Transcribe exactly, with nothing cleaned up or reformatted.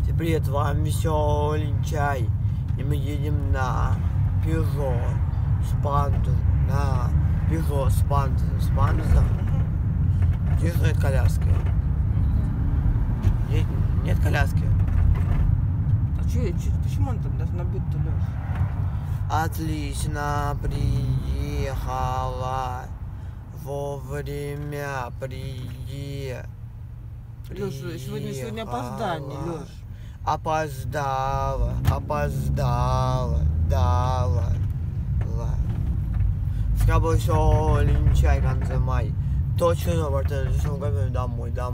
Всем привет, с вами Веселый Чай. И мы едем на Peugeot Spandau. На Peugeot Spandau. Spandau. Здесь нет коляски. Нет, нет коляски. А че, че, почему он там должна быть-то, Лёш? Отлично приехала. Вовремя приехала. Лёш, сегодня, сегодня опоздание, Лёш. Опоздала, опоздала, дала. С тобой все линчай, конце май. Точно, Роберт, домой, домой.